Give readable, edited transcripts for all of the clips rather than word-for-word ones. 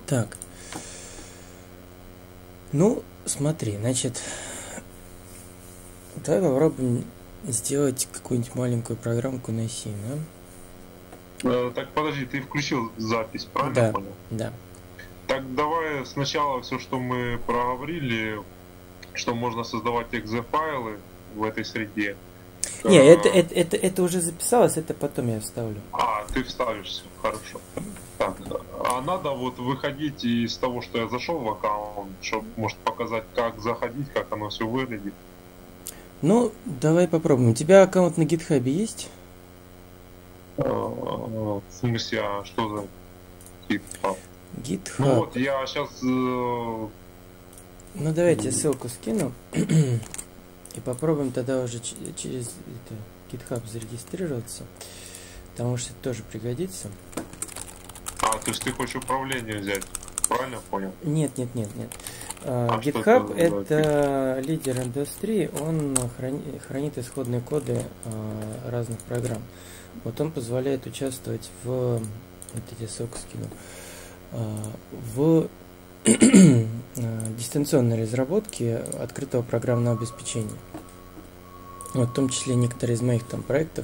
Так, ну, смотри, значит, давай попробуем сделать какую-нибудь маленькую программку на C, да? Так, подожди, ты включил запись, правильно Да, понял? да. Так, давай сначала все, что мы проговорили, что можно создавать exe-файлы в этой среде. Не, это уже записалось, это потом я вставлю. Ты вставишься, хорошо. Так, а надо вот выходить из того, что я зашел в аккаунт, чтобы, может, показать, как заходить, как оно все выглядит. Ну, давай попробуем. У тебя аккаунт на GitHub есть? В смысле, а что за GitHub? GitHub. Ну вот, я сейчас... Ну, давайте ссылку скину. И попробуем тогда уже через GitHub зарегистрироваться. Потому что это тоже пригодится. то есть ты хочешь управление взять? Правильно понял? Нет. GitHub это лидер индустрии, он хранит исходные коды разных программ. Вот он позволяет участвовать в, вот эти ссылки скину, в дистанционной разработке открытого программного обеспечения. Вот, в том числе некоторые из моих там проектов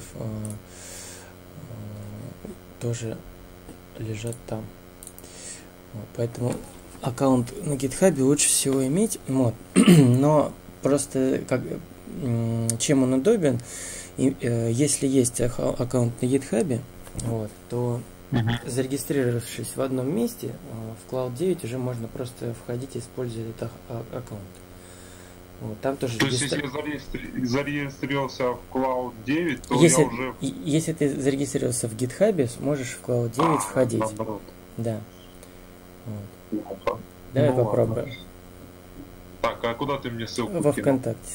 тоже лежат там. Вот, поэтому аккаунт на GitHub лучше всего иметь, вот. Но просто чем он удобен, если есть аккаунт на GitHub, вот, то зарегистрировавшись в одном месте, в Cloud 9 уже можно просто входить и использовать этот аккаунт. Вот, там тоже то есть, если я зарегистрировался в Cloud 9, то если, я уже... Если ты зарегистрировался в GitHub, сможешь в Cloud 9 входить. Наоборот. Да. Вот. Давай попробуем. Ладно. Так, а куда ты мне ссылку Во кинул? ВКонтакте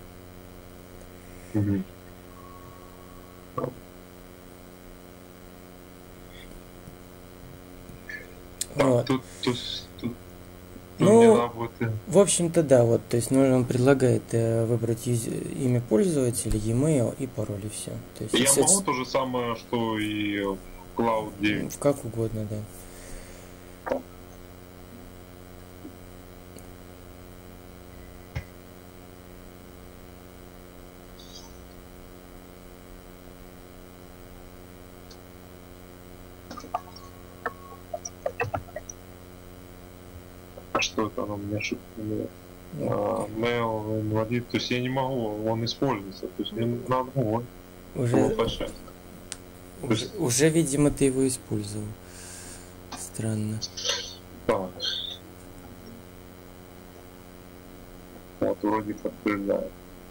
скину. Так, вот. тут Ну, в общем-то, да, вот, то есть он предлагает выбрать имя пользователя, e-mail и пароль, и все. То есть, я могу то же самое, что и в Cloud 9? Как угодно, да. Что это она мне шепнула? Mail инвалид, то есть я не могу, он используется, то есть мне надо уже, видимо, ты его использовал. Странно. Так. Вот вроде подтверждает.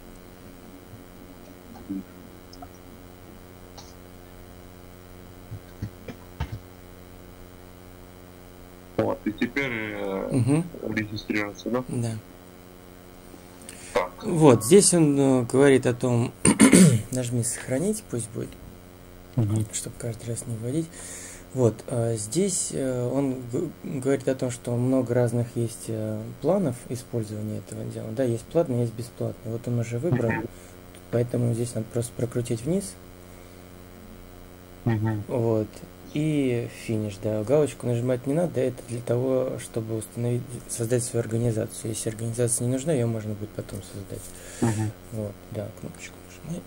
Вот, и теперь регистрироваться, да? Да. Так. Вот, здесь он говорит о том, нажми сохранить, пусть будет, чтобы каждый раз не вводить. Вот, здесь он говорит о том, что много разных есть планов использования этого дела. Да, есть платный, есть бесплатный. Вот он уже выбрал, поэтому здесь надо просто прокрутить вниз. Вот. И финиш, да. Галочку нажимать не надо, это для того, чтобы создать свою организацию. Если организация не нужна, ее можно будет потом создать. Вот, да, кнопочку нажимай.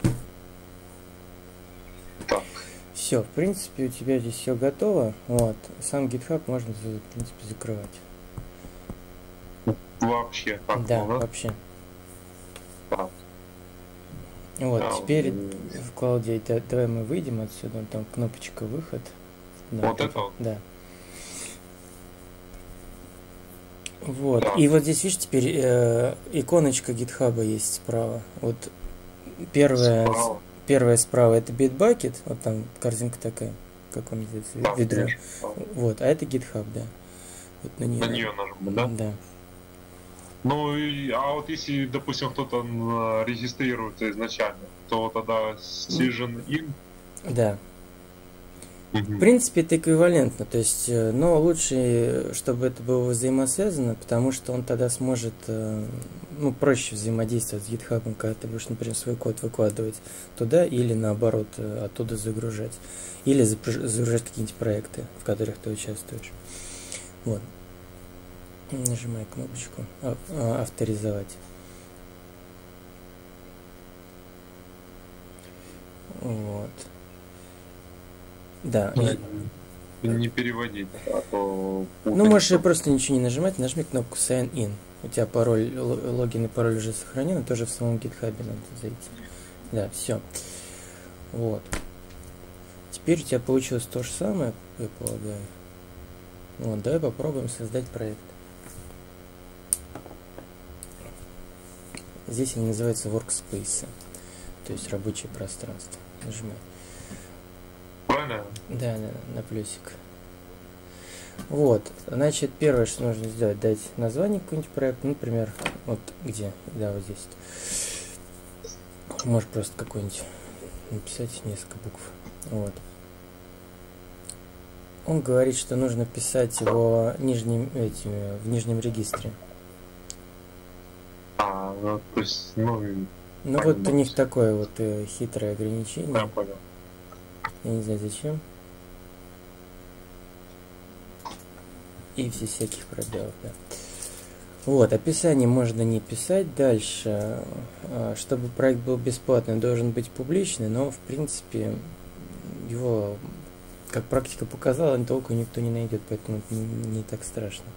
Так. Все, в принципе, у тебя здесь все готово. Вот. Сам GitHub можно, в принципе, закрывать. Вообще, так, да, вообще. Так. Вот, теперь в Cloud 9, давай мы выйдем отсюда, там кнопочка выход. Да, вот это? Да. Вот. Да. И вот здесь, видишь, теперь иконочка GitHub есть справа. Вот первая справа это Bitbucket, вот там корзинка такая, как он называется, ведро. Вот, а это GitHub, да. Вот на нее нажму, да? Да. Ну, а вот если, допустим, кто-то регистрируется изначально, то тогда Season In? Да. В принципе, это эквивалентно, то есть, но лучше, чтобы это было взаимосвязано, потому что он тогда сможет, проще взаимодействовать с GitHub, когда ты будешь, например, свой код выкладывать туда или наоборот оттуда загружать, или загружать какие-нибудь проекты, в которых ты участвуешь. Вот. Нажимай кнопочку авторизовать. Вот. Да. Не переводить, а то... Ну, можешь просто ничего не нажимать, нажми кнопку Sign In. У тебя пароль, логин и пароль уже сохранены, тоже в самом GitHub надо зайти. Да, все. Вот. Теперь у тебя получилось то же самое, я полагаю. Вот, давай попробуем создать проект. Здесь они называются workspace, то есть рабочее пространство. Нажимай. Правильно? Да, на плюсик. Вот, значит, первое, что нужно сделать, дать название какой-нибудь проекту, например, вот где, да, вот здесь. Можешь просто какой-нибудь написать несколько букв. Вот. Он говорит, что нужно писать его в нижнем регистре. Ну, то есть, ну вот у них такое вот хитрое ограничение. Я понял. Я не знаю зачем. И все всяких пробелов, да. Вот, описание можно не писать. Дальше, чтобы проект был бесплатный, должен быть публичный, но в принципе его, как практика показала, толку никто не найдет, поэтому это не так страшно.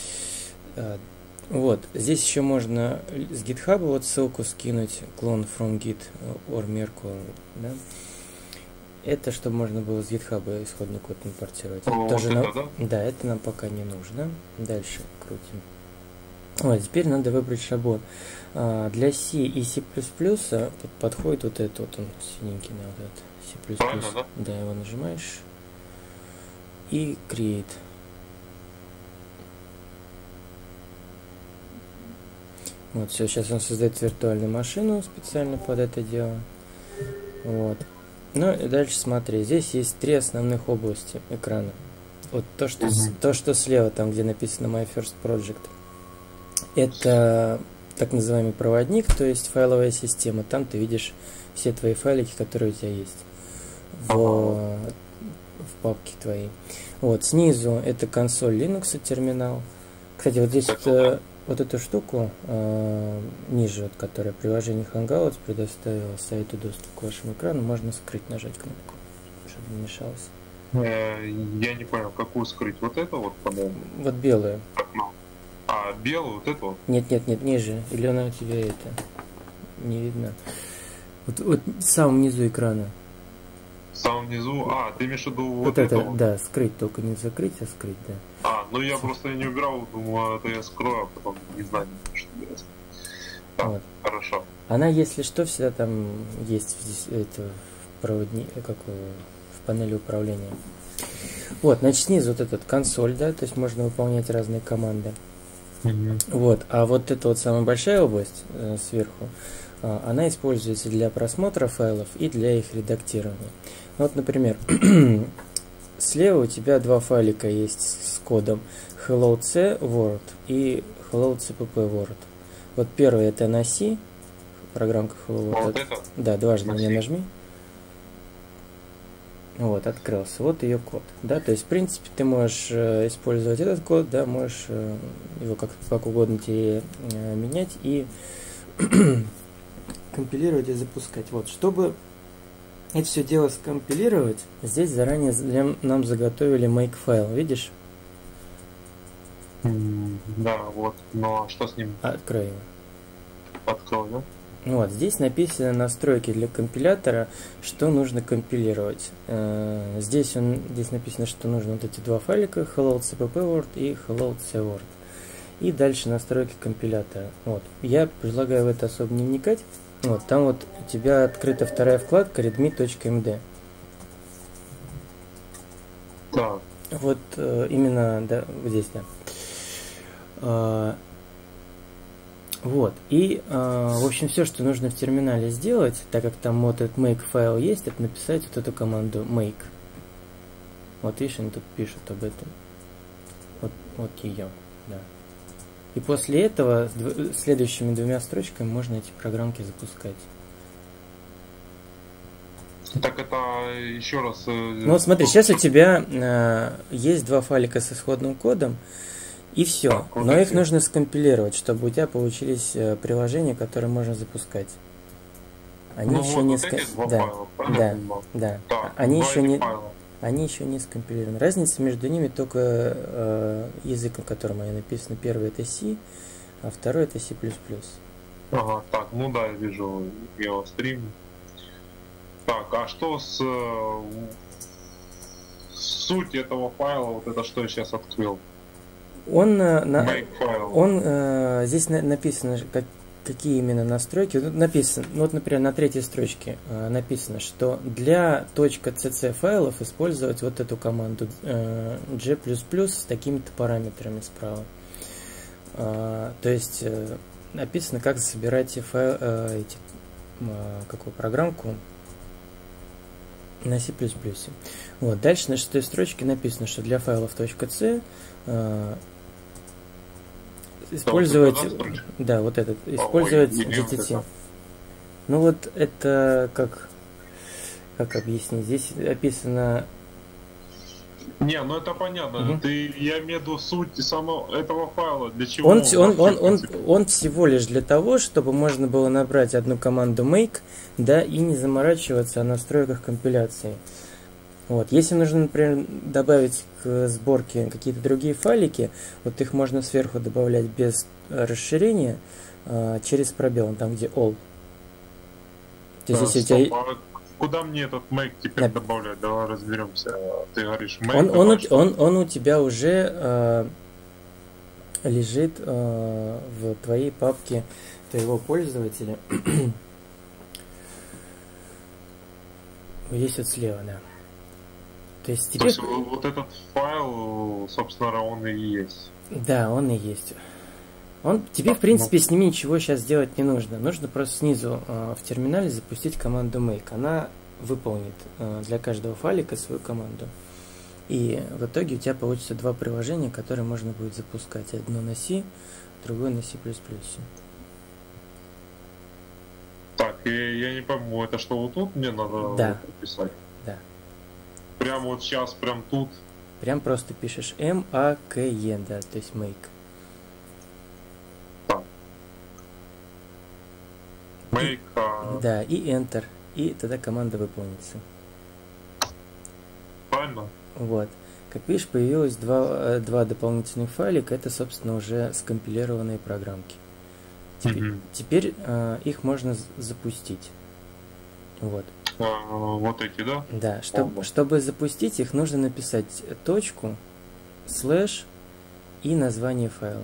Вот, здесь еще можно с GitHub вот ссылку скинуть, clone from git or Merkle, да? Это чтобы можно было с GitHub исходный код импортировать. Тоже да, это нам пока не нужно. Дальше крутим. Вот, теперь надо выбрать шаблон. Для C и C++ подходит вот этот вот, он синенький, на вот этот C++. Правильно, да? Да, его нажимаешь и create. Вот, все, сейчас он создает виртуальную машину специально под это дело. Вот. Ну и дальше смотри, здесь есть три основных области экрана. Вот то, что слева, там где написано My First Project, это так называемый проводник, то есть файловая система. Там ты видишь все твои файлики, которые у тебя есть в папке твоей. Вот, снизу это консоль Linux, терминал. Кстати, вот здесь вот эту штуку ниже, вот, которая приложение Hangouts предоставила сайту доступ к вашему экрану, можно скрыть, нажать кнопку, чтобы не мешалось. Я не понял, какую скрыть? Вот это вот, по-моему? Вот белую. Белую, вот эту? Нет, ниже. Или она у тебя это не видно. Вот в самом низу экрана. В самом низу? Ты имеешь в виду вот это? Вот? Да, скрыть, только не закрыть, а скрыть, да. Ну я просто не убирал, думаю, это я скрою, а потом не знаю, что делать. Так, вот. Хорошо. Она, если что, всегда там есть это проводник, как в панели управления. Вот, значит, снизу вот этот консоль, да, то есть можно выполнять разные команды. Вот, а вот эта вот самая большая область сверху, она используется для просмотра файлов и для их редактирования. Вот, например, слева у тебя два файлика есть с кодом hello.c word и hello.cpp word. Вот первый это на C, программка hello. Вот это? Да, дважды на нее нажми. Вот, открылся. Вот ее код. Да, то есть, в принципе, ты можешь использовать этот код, да, можешь его как угодно тебе менять и компилировать и запускать. Вот, чтобы это все дело скомпилировать, здесь заранее нам заготовили make файл, видишь? Да, вот, но что с ним? Открой его. Открой, да? Вот, здесь написаны настройки для компилятора, что нужно компилировать. Здесь написано, что нужно вот эти два файлика, hello.cpp word и hello.c word. И дальше настройки компилятора. Вот. Я предлагаю в это особо не вникать. Вот, там вот у тебя открыта вторая вкладка readme.md. Да. Вот именно, да, вот здесь, да. Вот, и, в общем, все, что нужно в терминале сделать, так как там вот этот make файл есть, это написать вот эту команду make. Вот видишь, они тут пишут об этом. Вот ее, да. И после этого следующими двумя строчками можно эти программки запускать. Так это еще раз... Ну вот смотри, сейчас у тебя есть два файлика с исходным кодом, И все. Так, вот Но эти. их нужно скомпилировать, чтобы у тебя получились приложения, которые можно запускать. Они Ну еще вот, не вот эти два да, файла, правильно я да, понимаю? да. Так, Они два еще этих не, файла. они еще не скомпилированы. Разница между ними только язык, на котором они написаны. Первый это C, а второй это C++. Ага, так, ну да, я вижу его стрим. Так, а что с суть этого файла, вот это что я сейчас открыл? Make файл. Здесь написано, какие именно настройки. Тут написано, ну вот, например, на третьей строчке написано, что для .cc файлов использовать вот эту команду g++ с такими-то параметрами справа. То есть написано, как собирать какую программку на C++. Вот. Дальше на шестой строчке написано, что для файлов .c использовать, да, вот этот, использовать GTT. Ну вот это как объяснить? Здесь описано. Не, ну это понятно. Угу. Я имею в виду суть самого этого файла. Для чего он всего лишь для того, чтобы можно было набрать одну команду make, да, и не заморачиваться о настройках компиляции. Вот. Если нужно, например, добавить к сборке какие-то другие файлики, вот их можно сверху добавлять без расширения через пробел, там где all. То есть, если у тебя... Куда мне этот make теперь добавлять? Давай разберемся. Ты говоришь make. Он у тебя уже лежит в твоей папке твоего пользователя. Есть вот слева, да. То есть, теперь... То есть вот этот файл, собственно, он и есть. Да, он и есть. Тебе, в принципе, с ними ничего сейчас делать не нужно. Нужно просто снизу в терминале запустить команду make. Она выполнит для каждого файлика свою команду. И в итоге у тебя получится два приложения, которые можно будет запускать. Одно на C, другое на C++. Так, я не пойму, это что вот тут мне надо написать? Да. Прям вот сейчас, прям тут? Прям просто пишешь make, да, то есть make. Make, да, и Enter. И тогда команда выполнится. Правильно. Вот. Как видишь, появилось два дополнительных файлика. Это, собственно, уже скомпилированные программки. Теперь их можно запустить. Вот. Вот эти, да? Да. Чтобы запустить их, нужно написать точку, слэш и название файла.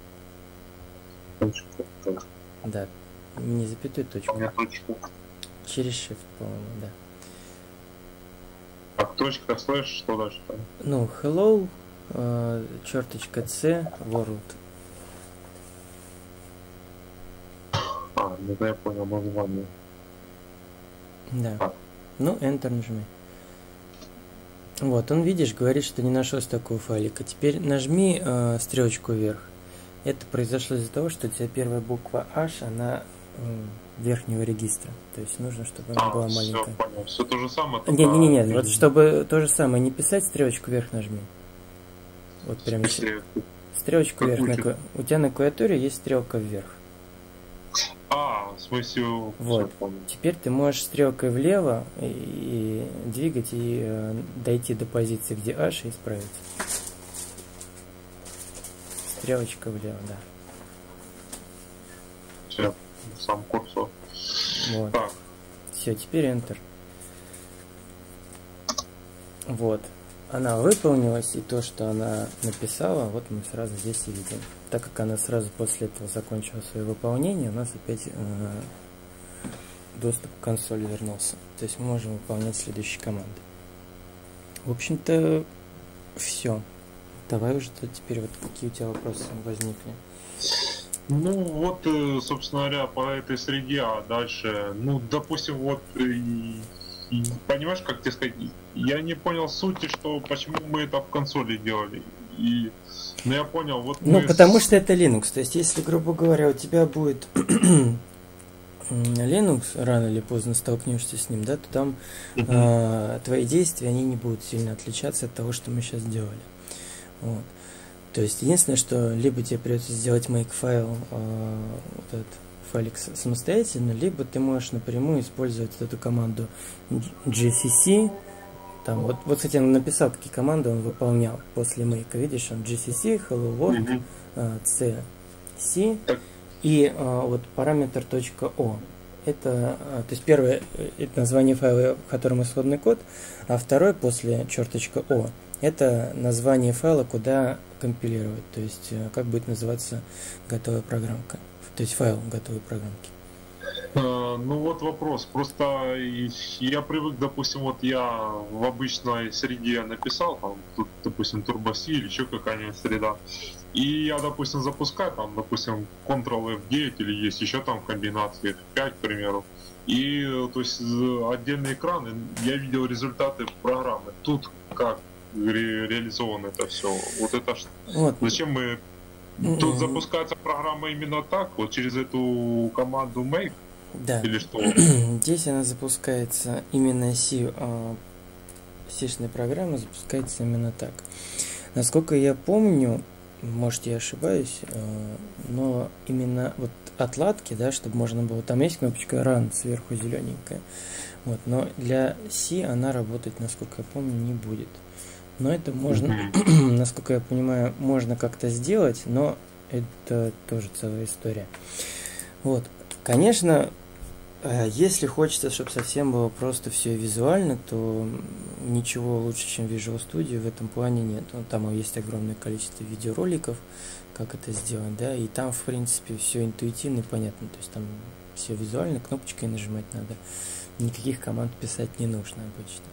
Точку. Да. Не запятой, точку. У меня точку. Через shift, по-моему, да. Так, точка, слэш, что дальше там? Ну, hello, черточка c, world. Ну я понял название. Да. Ну, Enter нажми. Вот, он, видишь, говорит, что не нашлось такого файлика. Теперь нажми стрелочку вверх. Это произошло из-за того, что у тебя первая буква H, она верхнего регистра. То есть нужно, чтобы она была маленькая. Все, понял. Все то же самое. Нет. Вот чтобы то же самое не писать, стрелочку вверх нажми. Вот прям стрелочку вверх. У тебя на клавиатуре есть стрелка вверх. В смысле... Вот. Теперь ты можешь стрелкой влево и двигать и дойти до позиции, где H, и исправить. Стрелочка влево, да. Все, сам курсор. Вот. Все, теперь Enter. Вот. Она выполнилась, и то, что она написала, вот мы сразу здесь и видим. Так как она сразу после этого закончила свое выполнение, у нас опять доступ к консоли вернулся. То есть мы можем выполнять следующие команды. В общем-то, все. Давай уже теперь вот какие у тебя вопросы возникли. Ну вот, собственно говоря, по этой среде, а дальше, ну, допустим, вот, понимаешь, как тебе сказать, я не понял сути, что почему мы это в консоли делали. Ну я понял, вот мы... потому что это Linux. То есть, если, грубо говоря, у тебя будет Linux, рано или поздно столкнешься с ним, да, то там твои действия, они не будут сильно отличаться от того, что мы сейчас делали. Вот. То есть единственное, что либо тебе придется сделать make-файл, вот этот файлик самостоятельно, либо ты можешь напрямую использовать эту команду gcc. Там, вот, кстати, он написал, какие команды он выполнял после make. Видишь, он gcc, hello world, c и вот параметр .o. Это, то есть первое это название файла, в котором исходный код, а второй после черточка .o это название файла, куда компилировать, то есть как будет называться готовая программка, то есть файл готовой программки. Ну вот вопрос. Просто я привык, допустим, вот я в обычной среде написал, там, тут, допустим, TurboC или еще какая-нибудь среда. И я, допустим, запускаю, там, допустим, Ctrl F9 или есть еще там комбинации F5, к примеру. И, то есть, отдельный экран, я видел результаты программы. Тут как реализовано это все? Вот это вот. Зачем мы... Тут запускается программа именно так, вот через эту команду make? Да. Или что? Здесь она запускается именно C-шная программа запускается именно так. Насколько я помню, может я ошибаюсь, но именно вот отладки, да, чтобы можно было, там есть кнопочка Run сверху зелененькая, вот, но для C она работать, насколько я помню, не будет. Но это можно, насколько я понимаю, можно как-то сделать, но это тоже целая история. Вот, конечно, если хочется, чтобы совсем было просто все визуально, то ничего лучше, чем Visual Studio в этом плане нет. Там есть огромное количество видеороликов, как это сделать, да, и там, в принципе, все интуитивно и понятно. То есть там все визуально, кнопочкой нажимать надо. Никаких команд писать не нужно обычно.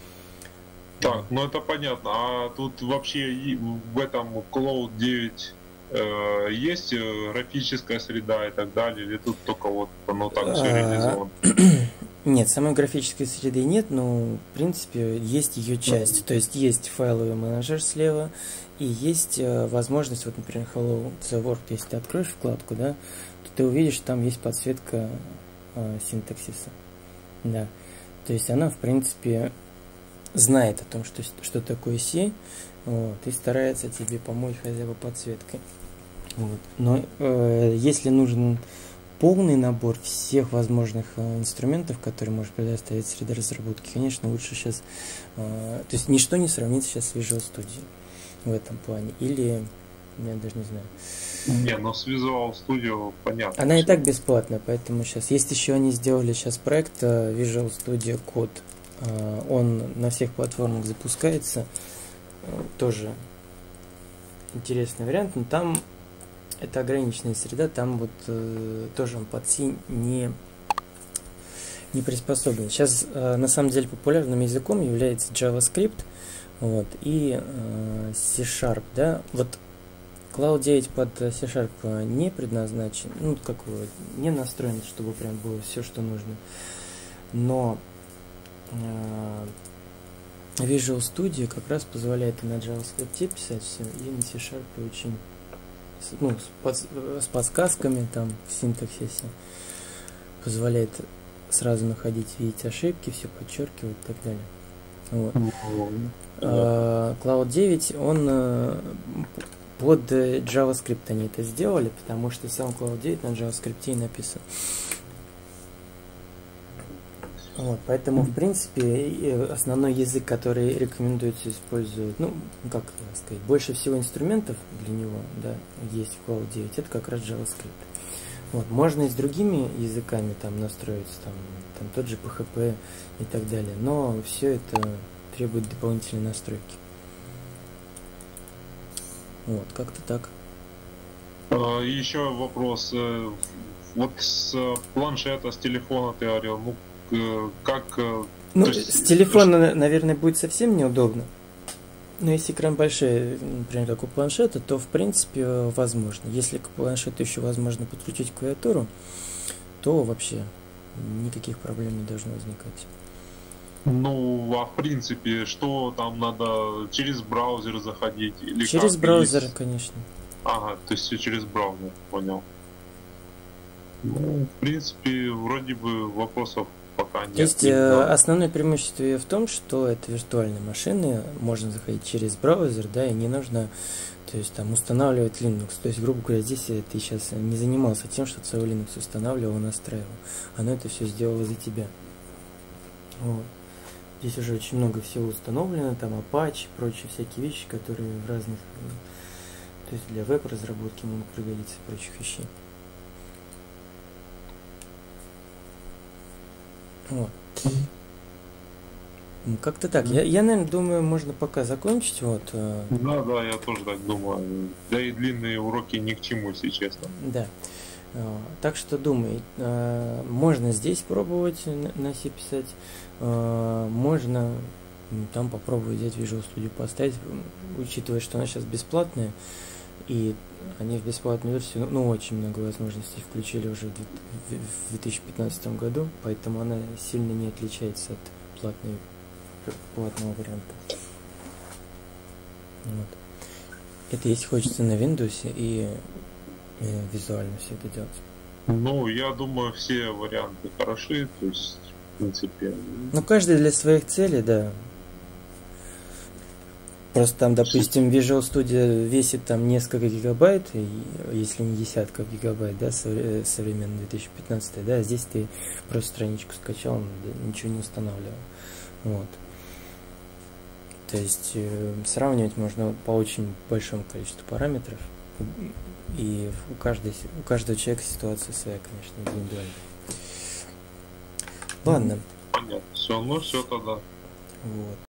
Так, ну это понятно. А тут вообще в этом Cloud 9 есть графическая среда и так далее, или тут только вот оно так все реализовано? Нет, самой графической среды нет, но в принципе есть ее часть. То есть есть файловый менеджер слева, и есть возможность, вот, например, Hello World, если ты откроешь вкладку, да, то ты увидишь, там есть подсветка синтаксиса. Да. То есть она, в принципе, знает о том, что такое C, вот, и старается тебе помочь хотя бы подсветкой. Вот. Но если нужен полный набор всех возможных инструментов, которые может предоставить среда разработки, конечно, лучше сейчас... то есть ничто не сравнится сейчас с Visual Studio в этом плане. Или... Я даже не знаю. Не, но с Visual Studio понятно. Она и так бесплатная, поэтому сейчас... Есть еще они сделали сейчас проект Visual Studio Code. Он на всех платформах запускается. Тоже интересный вариант, но там это ограниченная среда, там вот тоже он под C не приспособлен. Сейчас на самом деле популярным языком является JavaScript, вот, и C-Sharp, да, вот Cloud 9 под C-Sharp не предназначен, ну, как его, не настроен, чтобы прям было все, что нужно, но Visual Studio как раз позволяет и на JavaScript писать все, и на C-Sharp очень, ну, с подсказками там в синтаксисе, позволяет сразу находить, видеть ошибки, все подчеркивать и так далее. Вот. Cloud 9, он под JavaScript они это сделали, потому что сам Cloud 9 на JavaScript и написан. Вот, поэтому, в принципе, основной язык, который рекомендуется использовать, ну, как сказать, больше всего инструментов для него, да, есть в Cloud 9, это как раз JavaScript. Вот, можно и с другими языками там настроиться, там тот же PHP и так далее, но все это требует дополнительной настройки. Вот, как-то так. Еще вопрос. Вот с планшета, с телефона ты говорил, ну, как... Ну, с телефона, наверное, будет совсем неудобно. Но если экран большой, например, как у планшета, то, в принципе, возможно. Если к планшету еще возможно подключить клавиатуру, то вообще никаких проблем не должно возникать. Ну, а в принципе, что там надо через браузер заходить? Или через браузер, конечно. Ага, то есть все через браузер, понял. Ну, в принципе, вроде бы вопросов пока нет. То есть основное преимущество в том, что это виртуальные машины, можно заходить через браузер, да, и не нужно, то То есть там устанавливать Linux. То есть, грубо говоря, здесь ты сейчас не занимался тем, что целый Linux устанавливал, настраивал. Оно это все сделало за тебя. Вот. Здесь уже очень много всего установлено, там Apache, прочие всякие вещи, которые в разных, то есть для веб-разработки могут пригодиться и прочих вещей. Вот. Как-то так. Я, наверное, думаю, можно пока закончить. Вот. Да, я тоже так думаю. Да и длинные уроки ни к чему, если честно. Да. Так что думай, можно здесь пробовать на C писать, можно там попробовать взять Visual Studio поставить, учитывая, что она сейчас бесплатная, и они в бесплатную версию, ну, очень много возможностей включили уже в 2015 году, поэтому она сильно не отличается от платного варианта. Вот. Это если хочется на Windows и визуально все это делать. Ну, я думаю, все варианты хороши, то есть, в принципе... Ну, каждый для своих целей, да. Просто там, допустим, Visual Studio весит там несколько гигабайт, если не десятков гигабайт, да, современный 2015, да, здесь ты просто страничку скачал, ничего не устанавливал. Вот. То есть сравнивать можно по очень большому количеству параметров. И у каждого человека ситуация своя, конечно, индивидуальная. Ладно. Понятно. Все, ну все тогда. Вот.